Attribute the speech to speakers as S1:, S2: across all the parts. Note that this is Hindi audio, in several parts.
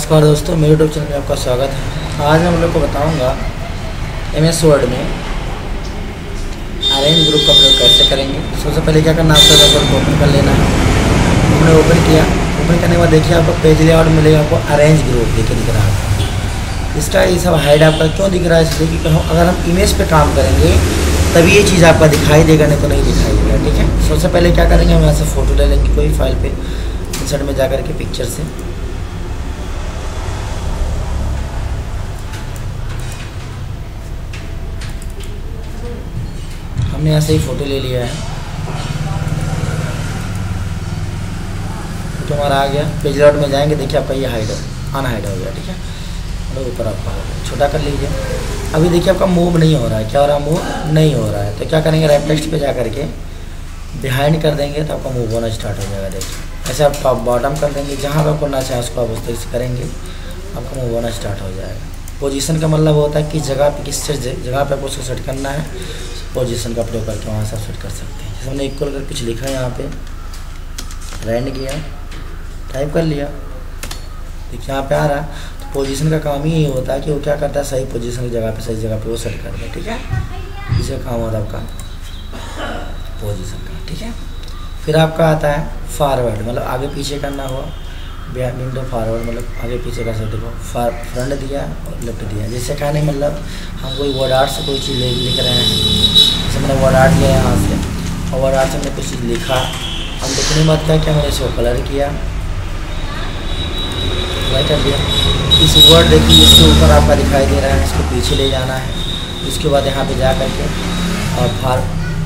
S1: नमस्कार दोस्तों, मेरे यूट्यूब चैनल में आपका स्वागत है। आज मैं हम लोग को बताऊंगा MS वर्ड में अरेंज ग्रुप का प्रयोग कैसे करेंगे। सबसे पहले क्या करना है, आपको वेब को ओपन कर लेना है। हमने ओपन किया, ओपन करने के बाद देखिए आपको पेज लेआउट मिलेगा, आपको अरेंज ग्रुप दिख रहा है। इसका ये सब हाइड आपका क्यों दिख रहा है, इसलिए क्योंकि अगर हम इमेज पे काम करेंगे तभी ये चीज़ आपका दिखाई देगा, नहीं तो नहीं दिखाई देगा। ठीक है, सबसे पहले क्या करेंगे, हम यहाँ से फ़ोटो ले लेंगे कोई फाइल पे, इंसर्ट में जा करके पिक्चर से हमने ऐसे ही फ़ोटो ले लिया है। फोटो हमारा आ गया, पेज लेआउट में जाएंगे, देखिए आपका ये हाइड अनहाइड हो गया। ठीक है, और ऊपर आपका हो गया, छोटा कर लीजिए। अभी देखिए आपका मूव नहीं हो रहा है, क्या हो रहा है, मूव नहीं हो रहा है। तो क्या करेंगे, रैप टेक्स्ट पे जा करके बिहाइंड कर देंगे तो आपका मूव होना स्टार्ट हो जाएगा। देखिए ऐसे आप टॉप बॉटम कर देंगे, जहाँ पर करना चाहे उसको आप उस तरह से करेंगे, आपका मूव होना स्टार्ट हो जाएगा। पोजीशन का मतलब होता है कि जगह पे किस जगह पे आपको उसको सेट करना है, पोजीशन का प्रयोग करके वहाँ से आप सेट कर सकते हैं। जैसे हमने इक्वल कर कुछ लिखा है, यहाँ पे रैंड किया, टाइप कर लिया, देखिए यहाँ पे आ रहा है। तो पोजीशन का काम ही यही होता है कि वो क्या करता है, सही पोजीशन की जगह पे सही जगह पे वो सेट कर दे। ठीक है, इसका काम होता है आपका पोजीशन का। ठीक है, फिर आपका आता है फॉरवर्ड, मतलब आगे पीछे करना हुआ, विंडो फॉरवर्ड मतलब आगे पीछे कर सकते हो। फ्रंट दिया और लेफ्ट दिया, जैसे कहने मतलब हम कोई वर्ड आर्ट से कोई चीज़ लिख रहे हैं, जैसे मैंने वर्ड आर्ट लिया यहाँ से, और वर्ड आर्ट से मैंने कुछ चीज़ लिखा। हम लिखने के बाद क्या किया, मैंने इसको कलर किया, कलर कर दिया। इस वर्ड देखिए इसके ऊपर आपका दिखाई दे रहा है, इसको पीछे ले जाना है। इसके बाद यहाँ पे जा करके और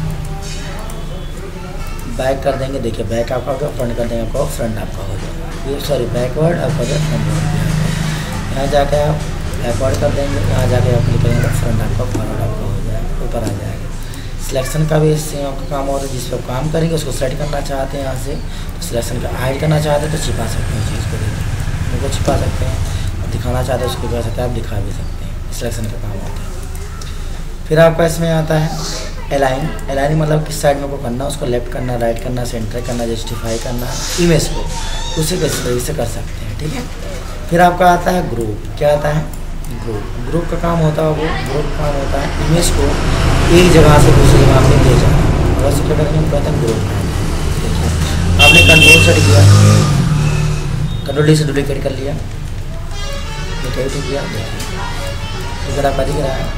S1: बैक कर देंगे, देखिए बैक आपका होगा, फ्रंट कर देंगे आपका, फ्रंट आपका हो जाएगा। ये सॉरी बैकवर्ड आपका जो फ्रंट हो गया। यहाँ जाके आप बैकवर्ड कर देंगे, यहाँ जाके आप क्लिक करेंगे, फ्रंट आपका फॉरवर्ड आपका हो जाएगा, ऊपर आ जाएगा। सिलेक्शन का भी इससे आपका काम होता है, जिस पर काम करेंगे उसको सेलेक्ट करना चाहते हैं यहाँ से, तो सिलेक्शन का हाइड करना चाहते हैं तो छिपा सकते हैं चीज़ को, देखिए उनको छिपा सकते हैं, दिखाना चाहते हैं उसको कर सकते हैं, आप दिखा भी सकते हैं। सिलेक्शन का काम होता है। फिर आपका इसमें आता है अलाइन मतलब किस साइड में को करना, उसको लेफ्ट करना, राइट करना, सेंटर करना, जस्टिफाई करना इमेज को, उसे किस तरीके से कर सकते हैं। ठीक है, फिर आपका आता है ग्रुप। क्या आता है, ग्रुप का काम होता है, वो ग्रुप का काम होता है इमेज को एक जगह से दूसरी जगह पे ले जाना। और क्या करेंगे, हम कहते हैं ग्रुप। देखिए आपने कंट्रोल सेट किया, कंट्रोल डी से डुप्लीकेट कर लिया, डुप्लीकेट किया, देखिए तो आपका दिख रहा है,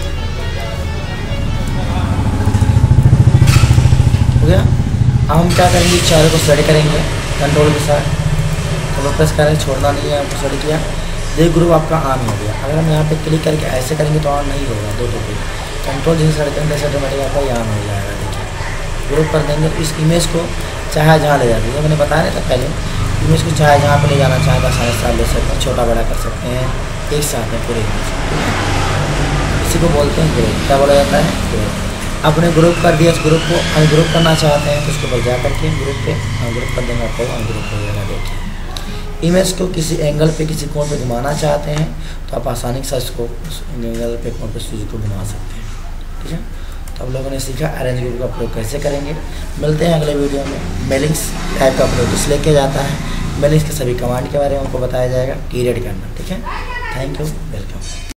S1: हो गया। अब हम क्या करेंगे, चारों को सेट करेंगे कंट्रोल के साथ, तो प्रेस करें, छोड़ना नहीं है, आपको सेट किया। ये ग्रुप आपका ऑन हो गया। अगर हम यहाँ पे क्लिक करके ऐसे करेंगे तो ऑन नहीं होगा, दो पे कंट्रोल जैसे सेट करेंगे जैसे ऑटोमेटिक आपका ये ऑन हो जाएगा। देखिए ग्रुप कर देंगे, इस इमेज को चाहे जहाँ ले जाते हैं, मैंने बताया नहीं था पहले, इमेज को चाहे जहाँ पर ले जाना चाहे तो आसानी से ले सकते हैं, छोटा बड़ा कर सकते हैं एक साथ में पूरे इमेज। इसी को बोलते हैं ग्रुप। क्या बोला जाता है, ग्रुप। अपने ग्रुप कर दिया, इस ग्रुप को अनग्रुप करना चाहते हैं तो उसके ऊपर जा करके ग्रुप पे अनग्रुप कर देंगे, आपको अनग्रुप हो जाएगा। देखिए इमेज को किसी एंगल पे किसी कोण पे घुमाना चाहते हैं तो आप आसानी से इसको उस एंगल पे कोण पे स्विच को घुमा सकते हैं। ठीक है, तो आप लोगों ने सीखा अरेंज ग्रुप का प्रयोग कैसे करेंगे। मिलते हैं अगले वीडियो में। मेलिंग्स टाइप का प्रयोग किस लेके जाता है, मेलिंग्स के सभी कमांड के बारे में आपको बताया जाएगा, क्रिएट करना। ठीक है, थैंक यू, वेलकम।